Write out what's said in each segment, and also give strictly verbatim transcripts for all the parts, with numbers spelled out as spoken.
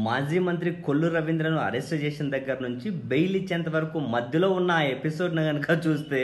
మాజీ మంత్రి కొల్లు రవీంద్రను అరెస్ట్ చేసిన దగ్గర నుంచి బెయిల్ ఇచ్చేంత వరకు మధ్యలో ఉన్న ఆ ఎపిసోడ్ను కనుక చూస్తే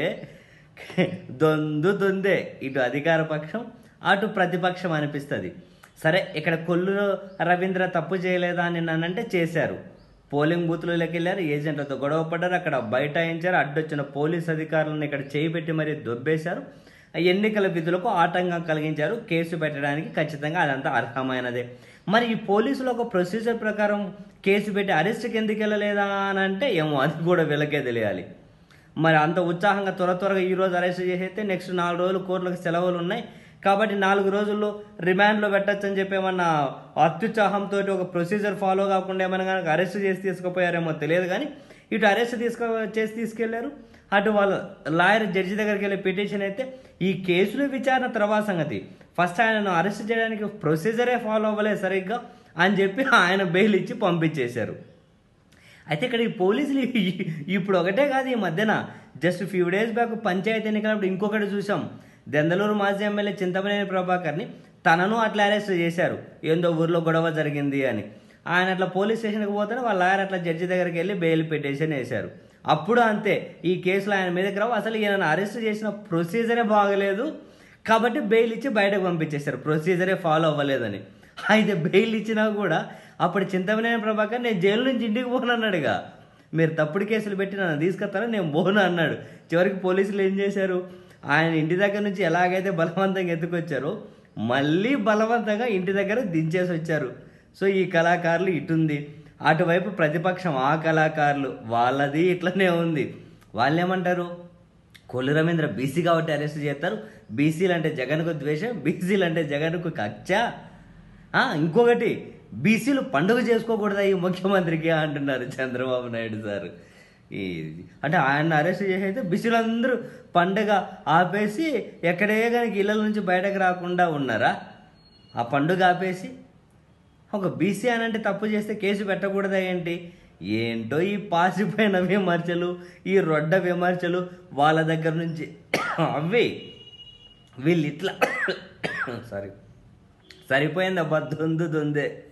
దొందు దొందే, ఇటు అధికార పక్షం అటు ప్రతిపక్షం అనిపిస్తుంది. సరే, ఇక్కడ కొల్లు రవీంద్ర తప్పు చేయలేదా అని నన్నంటే చేశారు. పోలింగ్ బూత్లోకి వెళ్ళారు, ఏజెంట్లతో గొడవ పడ్డారు, అక్కడ బైఠాయించారు, అడ్డొచ్చిన పోలీస్ అధికారులను ఇక్కడ చేయి పెట్టి మరీ దొబ్బేశారు, ఎన్నికల విధులకు ఆటంకం కలిగించారు. కేసు పెట్టడానికి ఖచ్చితంగా అదంతా అర్హమైనదే. మరి ఈ పోలీసులు ఒక ప్రొసీజర్ ప్రకారం కేసు పెట్టి అరెస్ట్కి ఎందుకు వెళ్ళలేదా అని అంటే ఏమో అది కూడా వీళ్ళకే తెలియాలి. మరి అంత ఉత్సాహంగా త్వర త్వరగా ఈరోజు అరెస్ట్ చేసేస్తే నెక్స్ట్ నాలుగు రోజులు కోర్టులకు సెలవులు ఉన్నాయి కాబట్టి నాలుగు రోజుల్లో రిమాండ్లో పెట్టచ్చు అని చెప్పి ఏమన్నా అత్యుత్సాహంతో ఒక ప్రొసీజర్ ఫాలో కాకుండా ఏమైనా కనుక అరెస్ట్ చేసి తీసుకుపోయారేమో తెలియదు. కానీ ఇటు అరెస్ట్ తీసుకో చేసి తీసుకెళ్లారు, అటు వాళ్ళ లాయర్ జడ్జి దగ్గరికి వెళ్ళే పిటిషన్ అయితే ఈ కేసుల విచారణ తర్వాత సంగతి, ఫస్ట్ ఆయనను అరెస్ట్ చేయడానికి ప్రొసీజరే ఫాలో అవ్వలేదు సరిగ్గా అని చెప్పి ఆయన బెయిల్ ఇచ్చి పంపించేశారు. అయితే ఇక్కడ ఈ పోలీసులు ఇప్పుడు ఒకటే కాదు, ఈ మధ్యన జస్ట్ ఫ్యూ డేస్ బ్యాక్ పంచాయతీ ఎన్నికలప్పుడు ఇంకొకటి చూసాం. దెందలూరు మాజీ ఎమ్మెల్యే చింతమనేని ప్రభాకర్ని తనను అట్లా అరెస్ట్ చేశారు, ఏందో ఊర్లో గొడవ జరిగింది అని. ఆయన అట్లా పోలీస్ స్టేషన్కి పోతే వాళ్ళ లాయర్ అట్లా జడ్జి దగ్గరికి వెళ్ళి బెయిల్ పిటిషన్ వేశారు. అప్పుడు అంతే, ఈ కేసులో ఆయన మీదకి రావు, అసలు ఈయన అరెస్ట్ చేసిన ప్రొసీజరే బాగలేదు కాబట్టి బెయిల్ ఇచ్చి బయటకు పంపించేశారు, ప్రొసీజరే ఫాలో అవ్వలేదని. అయితే బెయిల్ ఇచ్చినా కూడా అప్పుడు చింతమనేని ప్రభాకర్ నేను జైలు నుంచి ఇంటికి పోను అన్నాడుగా. మీరు తప్పుడు కేసులు పెట్టి నన్ను తీసుకొస్తారా, నేను పోను అన్నాడు. చివరికి పోలీసులు ఏం చేశారు, ఆయన ఇంటి దగ్గర నుంచి ఎలాగైతే బలవంతంగా ఎత్తుకొచ్చారో మళ్ళీ బలవంతంగా ఇంటి దగ్గర దించేసి వచ్చారు. సో ఈ కళాకారులు ఇటుంది, అటువైపు ప్రతిపక్షం ఆ కళాకారులు వాళ్ళది ఇట్లనే ఉంది. వాళ్ళు ఏమంటారు, కొల్లు రవీంద్ర బీసీ కాబట్టి అరెస్ట్ చేస్తారు, బీసీలు అంటే జగన్కు ద్వేషం, బీసీలు అంటే జగన్కు కక్ష, ఇంకొకటి బీసీలు పండుగ చేసుకోకూడదా ఈ ముఖ్యమంత్రికి అంటున్నారు చంద్రబాబు నాయుడు సార్. ఈ అంటే ఆయన అరెస్ట్ చేసి అయితే బీసీలందరూ పండుగ ఆపేసి ఎక్కడే కానీ ఇళ్ళ నుంచి బయటకు రాకుండా ఉన్నారా? ఆ పండుగ ఆపేసి ఒక బీసీ అని అంటే తప్పు చేస్తే కేసు పెట్టకూడదా ఏంటి? ఏంటో ఈ పాసిపోయిన విమర్శలు, ఈ రొడ్డ విమర్శలు వాళ్ళ దగ్గర నుంచి అవి వీళ్ళు ఇట్లా సారీ సరిపోయింది అబ్బా, దొందు దొందే.